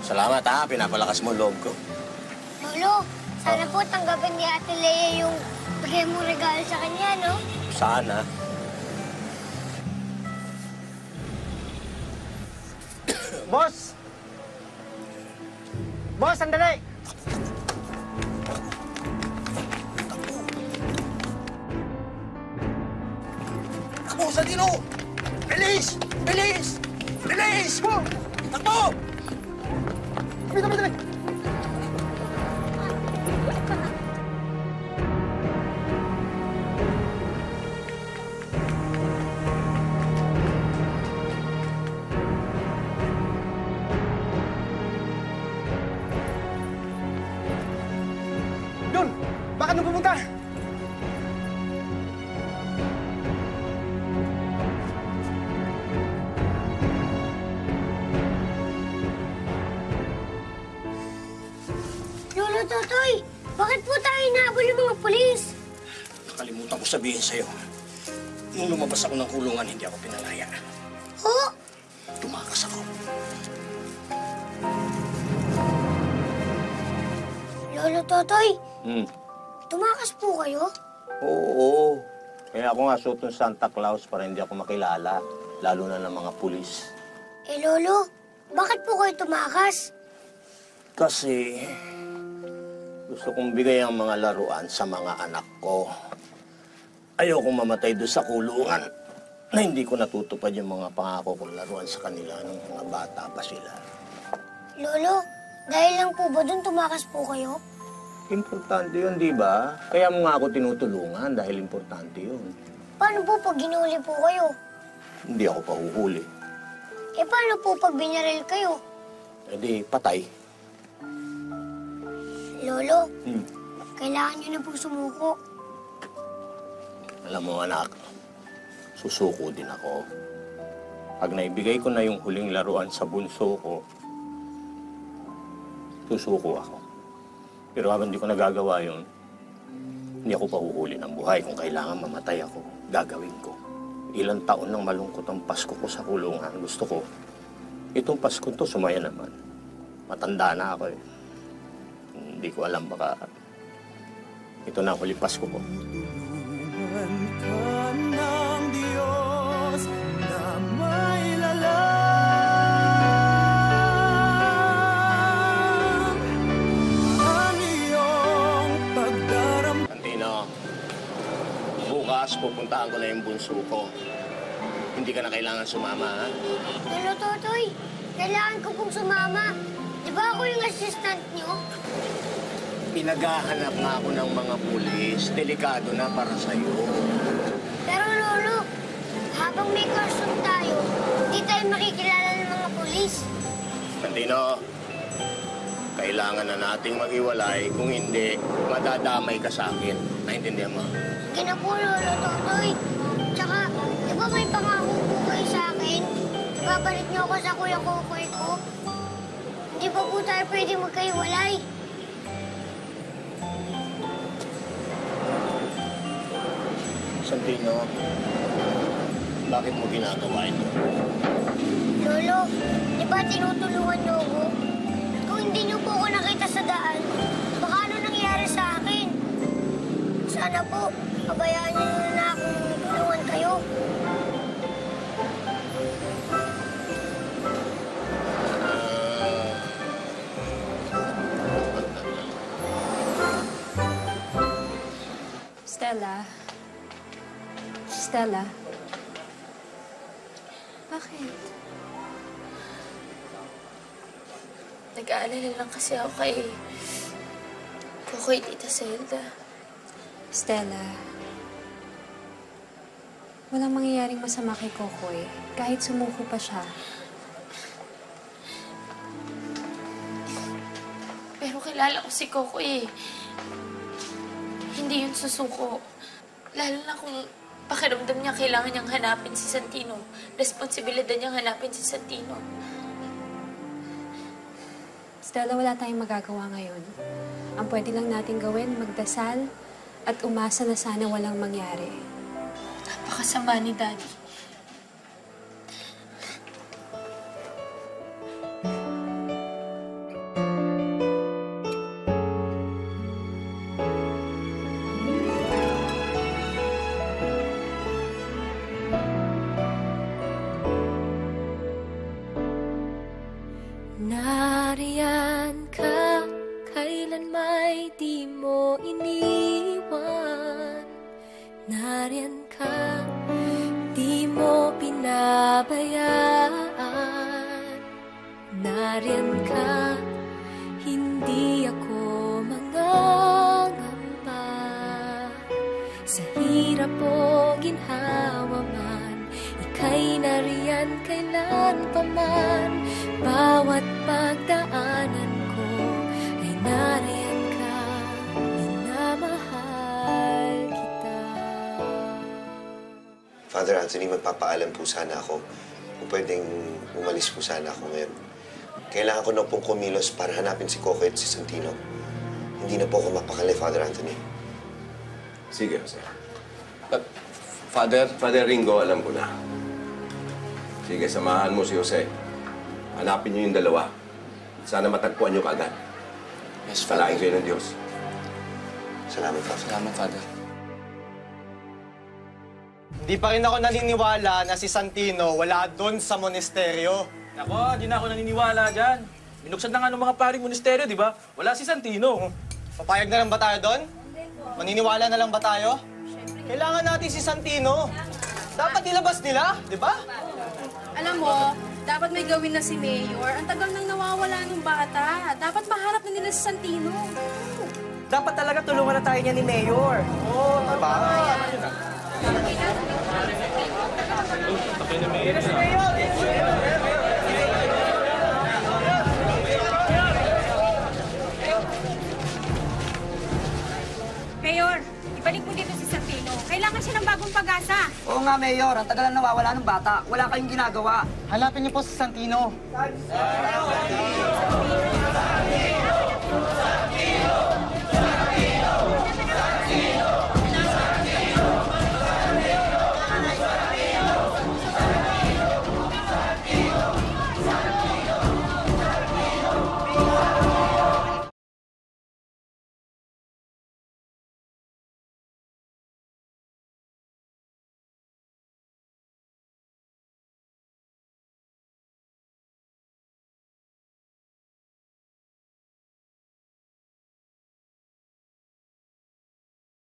Salamat ha, pinapalakas mo loob ko. Lolo, sana po tanggapin ni Ate Lea yung bigay mong regalo sa kanya, no? Sana. Boss! Boss, sandali! Takbo, Santino! Bilis! Bilis! Bilis! Takbo! Dali, dali! Yun! Bakit nung pumunta? Lolo Totoy, bakit po tayo inaabol ng mga pulis? Nakalimutan ko sabihin sa'yo. Nung lumabas ako ng kulungan, hindi ako pinalaya. Oh? Tumakas ako. Lolo Totoy, Hmm. tumakas po kayo? Oo. Kaya ako nga suot ng Santa Claus para hindi ako makilala. Lalo na ng mga pulis. Eh, Lolo, bakit po kayo tumakas? Kasi gusto kong bigay ang mga laruan sa mga anak ko. Ayokong mamatay doon sa kulungan na hindi ko natutupad yung mga pangako kong laruan sa kanila nung mga bata pa sila. Lolo, dahil lang po ba dun tumakas po kayo? Importante yun, di ba? Kaya mo nga ako tinutulungan dahil importante yun. Paano po pag ginuli po kayo? Hindi ako pahuhuli. Eh, paano po pag binaril kayo? E di, patay. Lolo, kailangan niyo na po sumuko. Alam mo, anak, susuko din ako. Pag naibigay ko na yung huling laruan sa bunso ko, susuko ako. Pero habang hindi ko nagagawa yun, hindi ako pahuhuli ng buhay. Kung kailangan mamatay ako, gagawin ko. Ilang taon nang malungkot ang Pasko ko sa kulungan. Gusto ko, itong Pasko to sumaya naman. Matanda na ako eh. Hindi ko alam, baka ito na ang huling Pasko ko. Santino, bukas pupuntahan ko na yung bunso ko. Hindi ka na kailangan sumama, ha? Lolo Totoy, kailangan ko pong sumama. Di ba ako yung assistant niyo? Pinaghahanap nga ako ng mga pulis. Delikado na para sa'yo. Pero Lolo, habang may caution tayo, hindi tayo makikilala ng mga pulis. Santino, kailangan na nating maghiwalay. Kung hindi, madadamay ka sa akin. Naintindihan mo? Sige na po, Lolo Totoy. Tsaka, di ba may pangako po kayo sa akin? Babalik niyo ako sa kuya Kokoy ko? Hindi pa po tayo pwede magkahiwalay. Santino, bakit mo ginagawa ito? Lolo, di ba tinutulungan niyo ako? Kung hindi niyo po ako nakita sa daan, baka ano nangyari sa akin? Sana po, pabayaan niyo na akong tulungan kayo. Stella? Bakit? Nag-aalala lang kasi ako kay Kokoy, Tita Zelda. Stella, walang mangyayaring masama kay Kokoy kahit sumuko pa siya. Pero kilala ko si Kokoy. Hindi yun susuko. Lalo na kung pakiramdam niya kailangan niyang hanapin si Santino. Responsibilidad niyang hanapin si Santino. Stella, wala tayong magagawa ngayon. Ang pwede lang natin gawin, magdasal at umasa na sana walang mangyari. Napakasama ni Daddy. Nariyan ka, kailan may di mo iniwan. Nariyan ka, di mo pinabayaan. Nariyan ka, hindi ako mangangamba. Sa hirap o ginhawa man, ika'y nariyan kailan pa man. Bawat pagdaanan ko ay nariyan ka, minamahal kita. Father Anthony, magpapaalam po sana ako kung pwedeng umalis po sana ako ngayon. Kailangan ko na pong kumilos para hanapin si Coco at si Santino. Hindi na po ako mapakali, Father Anthony. Sige, Jose. Father Ringo, alam ko na. Sige, samahan mo si Jose. Hanapin niyo yung dalawa. Sana matagpuan niyo kaagad. Yes, Father. Palain kayo ng Diyos. Salamat, Father. Salamat, Father. Hindi pa rin ako naniniwala na si Santino wala doon sa monasteryo. Nako, di na ako naniniwala dyan. Binuksan na nga ng mga paring monasteryo, di ba? Wala si Santino. Papayag na lang ba tayo doon? Maniniwala na lang ba tayo? Kailangan natin si Santino. Dapat ilabas nila, di ba? Alam mo, dapat may gawin na si Mayor. Ang tagal nang nawawala ng bata. Dapat maharap na nila si Santino. Dapat talaga tulungan na tayo niya ni Mayor. Oo, diba? Mayor, ibalik mo dito si Santino. Kailangan siya ng bagong pag-asa. Oo nga, Mayor. Ang tagal na nawawala ng bata. Wala kayong ginagawa. Hanapin niyo po si Santino.